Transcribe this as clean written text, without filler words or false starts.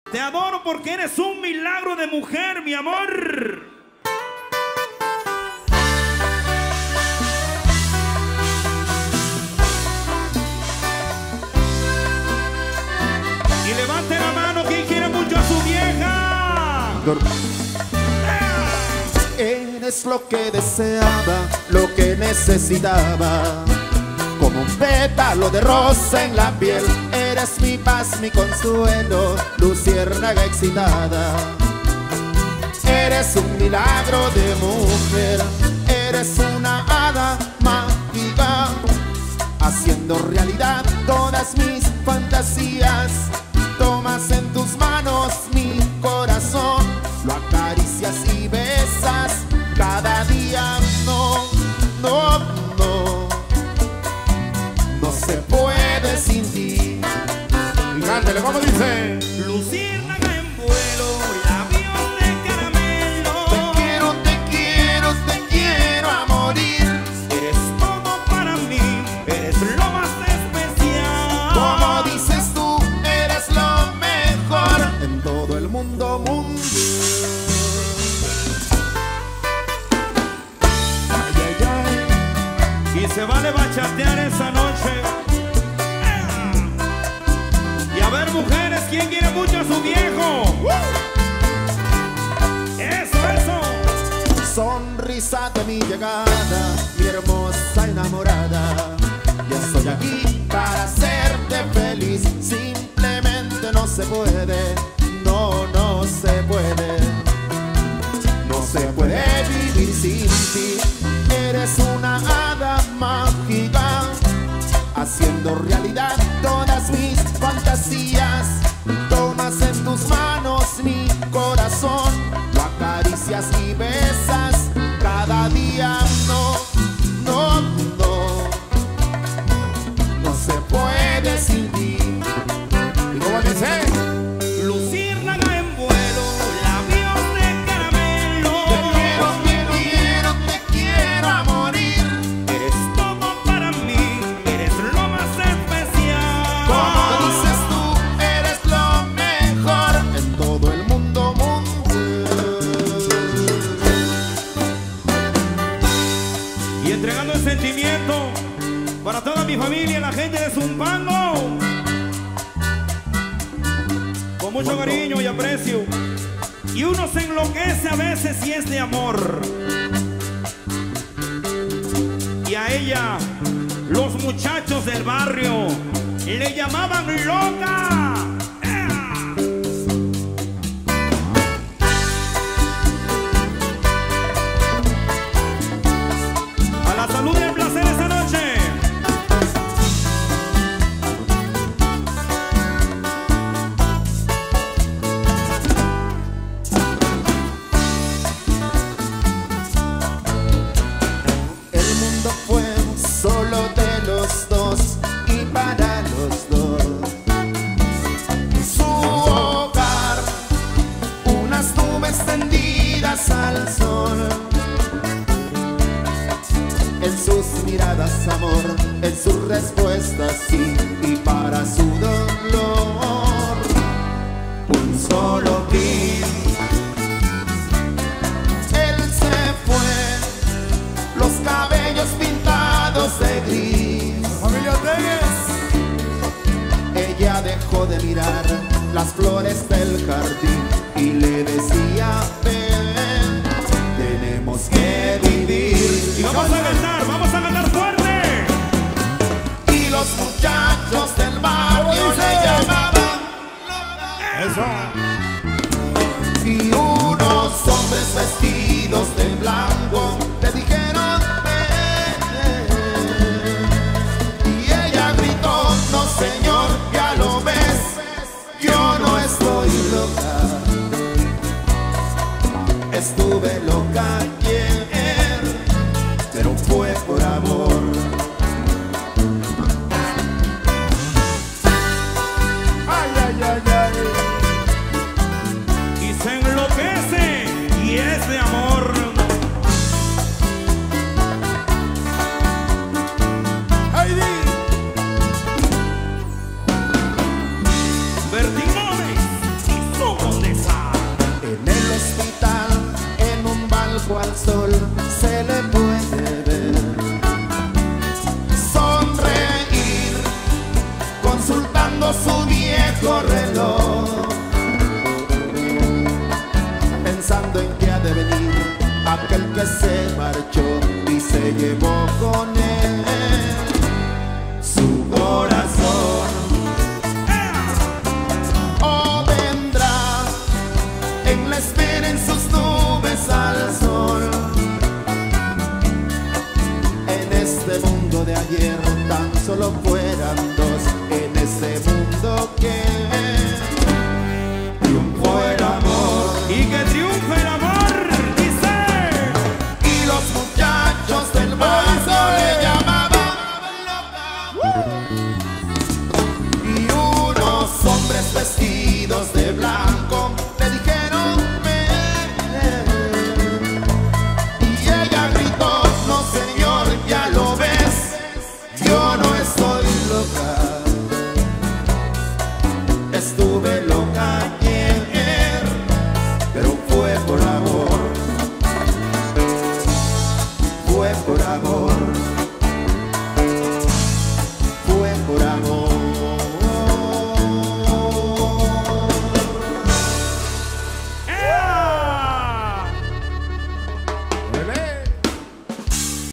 Te adoro porque eres un milagro de mujer, mi amor. Y levante la mano quien quiere mucho a su vieja. Eres lo que deseaba, lo que necesitaba. Como un pétalo de rosa en la piel, eres mi paz, mi consuelo, luciérnaga excitada. Eres un milagro de mujer, eres una hada mágica, haciendo realidad todas mis fantasías. Tomas en tus manos mi corazón, lo acaricias y besas cada día. No, no, no, no se puede sin ti. Y cántele, ¿cómo dice? Luciérnaga en vuelo, labios de caramelo. Te quiero, te quiero, te quiero a morir. Eres todo para mí, eres lo más especial. Como dices tú, eres lo mejor en todo el mundo mundial. Ay, ay, ay. Y se vale bachatear esa noche. Y a ver, mujeres, ¿quién quiere mucho a su viejo? Eso, eso. Sonrisa de mi llegada, mi hermosa enamorada. Ya estoy aquí para hacerte feliz. Simplemente no se puede, no, no se puede. No se puede vivir sin ti. Eres una hada mágica, haciendo realidad todas mis fantasías. Tomas en tus manos mi corazón, lo acaricias y besas cada día. No, no, no, no se puede sin ti. ¿Y cómo dice? Luciérnaga en vuelo, labios de caramelo. Te quiero, te quiero, te quiero a morir. Eres todo para mí, eres lo más especial. Como dices tú, eres lo mejor en todo el mundo mundial. Y entregando el sentimiento para toda mi familia, la gente de Zumpango, con mucho cariño y aprecio. Y uno se enloquece a veces si es de amor. Y a ella, los muchachos del barrio le llamaban loca. A la salud y el placer esta noche. El mundo fue solo de los dos y para los dos. Su hogar, unas nubes tendidas al sol. En sus miradas amor, en sus respuestas sí, y para su dolor un solo fin. Él se fue, los cabellos pintados de gris. Familia Telles. Ella dejó de mirar las flores del jardín y le decía, ven, tenemos que vivir. Y vamos a cantar fuerte. Y los muchachos del barrio le llamaban Eso. y unos hombres vestidos de blanco le dijeron y ella gritó, no señor, ya lo ves, yo no estoy loca, estuve loca ayer, pero fue por amor. Ay, ay, ay, ay. Y se enloquece y es de amor. Bertín Gómez y su de blanco